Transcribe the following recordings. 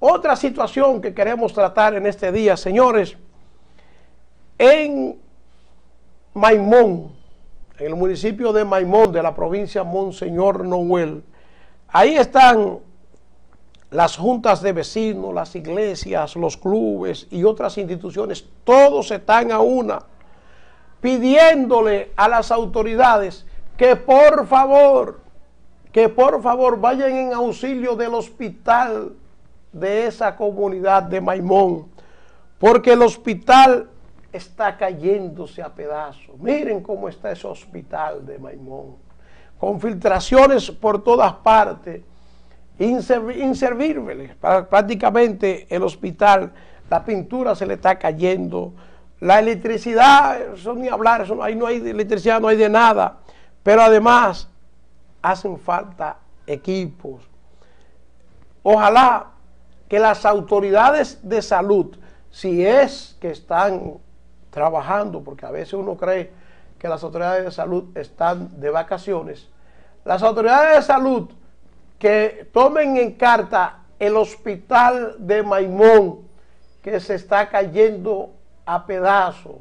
Otra situación que queremos tratar en este día, señores, en Maimón, en el municipio de Maimón, de la provincia Monseñor Noel, ahí están las juntas de vecinos, las iglesias, los clubes y otras instituciones, todos están a una, pidiéndole a las autoridades que por favor vayan en auxilio del hospital de esa comunidad de Maimón, porque el hospital está cayéndose a pedazos. Miren cómo está ese hospital de Maimón, con filtraciones por todas partes, inservible. Prácticamente el hospital, la pintura se le está cayendo, la electricidad, eso ni hablar, eso, ahí no hay de electricidad, no hay de nada, pero además hacen falta equipos. Ojalá que las autoridades de salud, si es que están trabajando, porque a veces uno cree que las autoridades de salud están de vacaciones, las autoridades de salud que tomen en carta el hospital de Maimón, que se está cayendo a pedazos,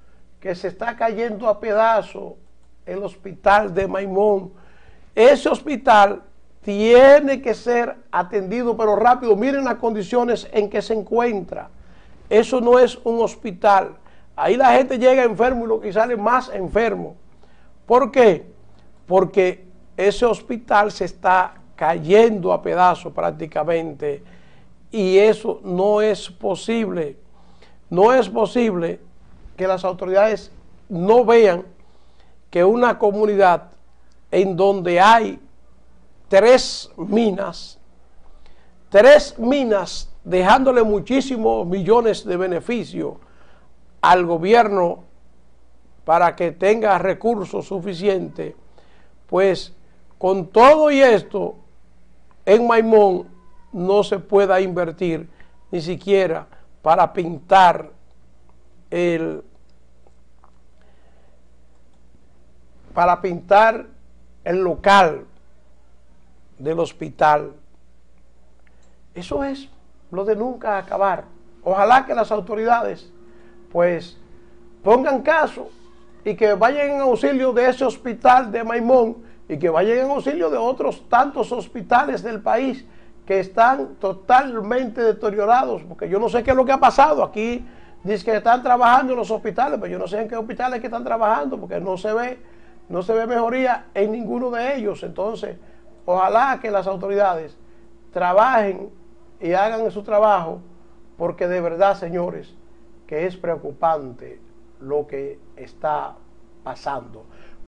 el hospital de Maimón. Ese hospital tiene que ser atendido, pero rápido. Miren las condiciones en que se encuentra. Eso no es un hospital. Ahí la gente llega enfermo y sale más enfermo. ¿Por qué? Porque ese hospital se está cayendo a pedazos prácticamente, y eso no es posible. No es posible que las autoridades no vean que una comunidad en donde hay tres minas, dejándole muchísimos millones de beneficios al gobierno para que tenga recursos suficientes, pues con todo y esto en Maimón no se pueda invertir ni siquiera para pintar el local del hospital. Eso es lo de nunca acabar. Ojalá que las autoridades pues pongan caso y que vayan en auxilio de ese hospital de Maimón y que vayan en auxilio de otros tantos hospitales del país que están totalmente deteriorados, porque yo no sé qué es lo que ha pasado. Aquí dice que están trabajando en los hospitales, pero yo no sé en qué hospitales que están trabajando, porque no se ve mejoría en ninguno de ellos. Entonces, ojalá que las autoridades trabajen y hagan su trabajo, porque de verdad, señores, que es preocupante lo que está pasando.